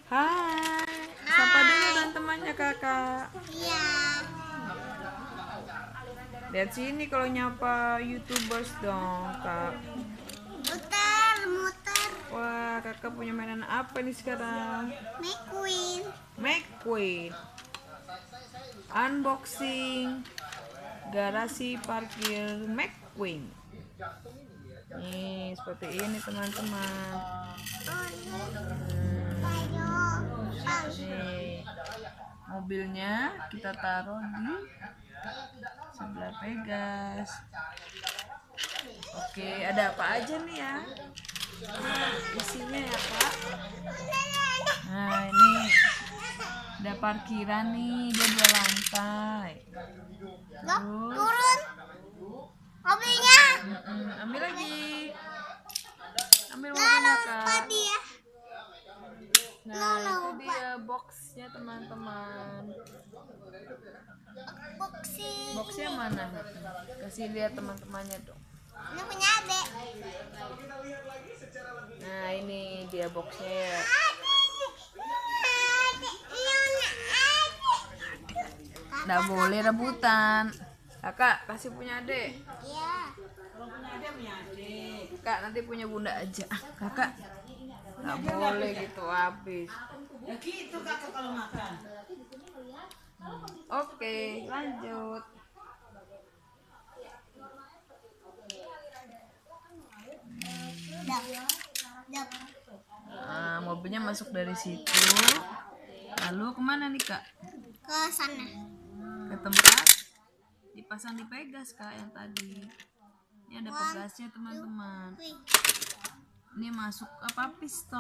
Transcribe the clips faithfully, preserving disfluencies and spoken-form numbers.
Hai, sapa dulu teman-temannya kakak. Iya. Lihat sini kalau nyapa YouTubers dong kak. Muter, muter. Wah, kakak punya mainan apa nih sekarang? McQueen. McQueen. Unboxing garasi parkir McQueen. Nih seperti ini teman-teman. Nih mobilnya kita taruh di sebelah Pegas. Oke, ada apa aja nih ya? Nah, isinya ya Pak. Nah ini ada parkiran nih, dia dua lantai. Loh, Terus turun mobilnya. mm-mm, ambil lagi, ambil Lah, mobilnya lupa kak. dia. Nah itu dia boxnya teman-teman. Boxing. Boxnya mana? Kasih lihat teman-temannya dong. Ini punya adek. Nah ini dia boxnya ya. Nggak boleh rebutan. Kakak kasih punya adek. Iya. Kak nanti punya bunda aja. Kakak nggak boleh gitu habis. Ya gitu kakak kalau makan. Oke lanjut. Dap. Dap. Nah, mobilnya masuk dari situ. Lalu kemana nih kak? Ke sana. Ke tempat dipasang di Pegas kak yang tadi. Ini ada pegasnya teman-teman. Wih. Ini masuk apa piston.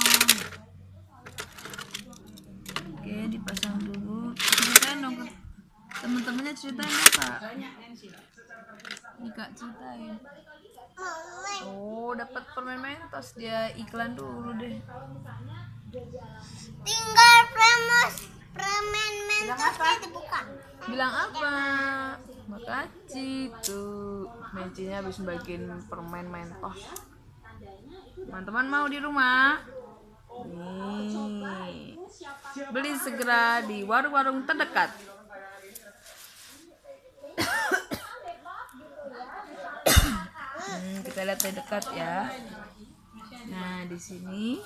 Oke dipasang dulu. Ceritain dong ke teman-temannya, ceritain ya kak. Ini kak ceritain. Oh dapat permen Mentos, dia iklan dulu deh. Tinggal premos permen Bilang mentosnya apa? dibuka. Bilang apa? Makasih tuh. Mencinya habis bagiin permen Mentos. Teman-teman mau di rumah? Nih. Beli segera di warung-warung terdekat. Hmm, kita lihat dari dekat ya. Nah, di sini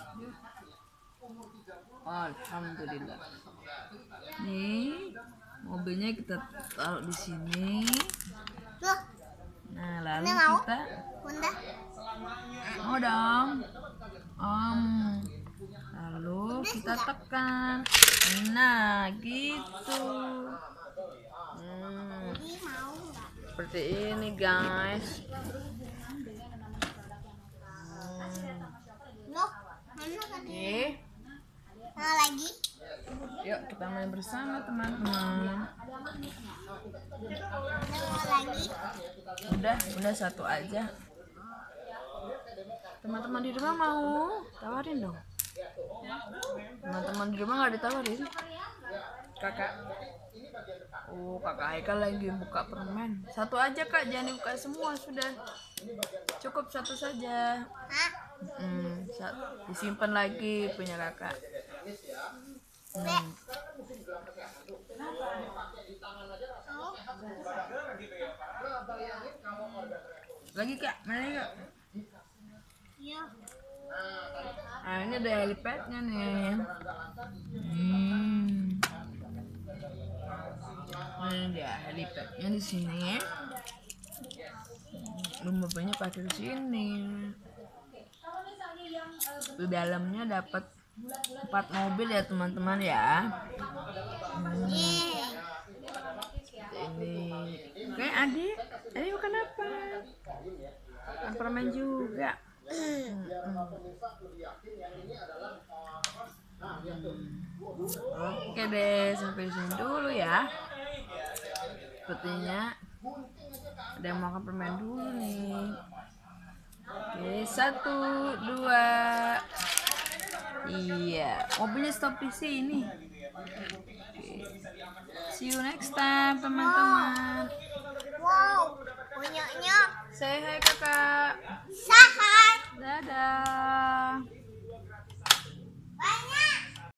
alhamdulillah. Nih, mobilnya kita taruh di sini. Loh, Nah, lalu Bunda mau? kita Bunda. mau dong. Om. Lalu kita tekan. Nah, gitu. Hmm, Ini mau nggak? seperti ini, guys. Loh, mana tadi? Oke. Nah, lagi. Yuk kita main bersama teman-teman. Nah, lagi. Udah, udah satu aja. Teman-teman di rumah mau tawarin dong. Teman-teman di rumah nggak ditawarin. Kakak. Oh, kakak Haikal lagi buka permen. Satu aja kak, jangan dibuka semua sudah. Cukup satu saja. Hah? Hmm, disimpan lagi punya kakak. Hmm. Lagi kak, mana kak? Iya. Nah ini ada helipadnya nih. Hmm. Ini dia helipadnya di sini. Mobilnya pakai di sini. Di dalamnya dapat empat mobil ya teman-teman ya. Hmm. Ini. Oke adik, adik makan apa? Makan permen juga. Hmm. Oke deh, sampai di sini dulu ya. Sepertinya ada yang makan permen dulu nih. Oke, satu, dua. Iya, mobilnya stop di sini. Oke. See you next time, teman-teman. Wow, punyanya Say hi kakak. Sahar. Dadah.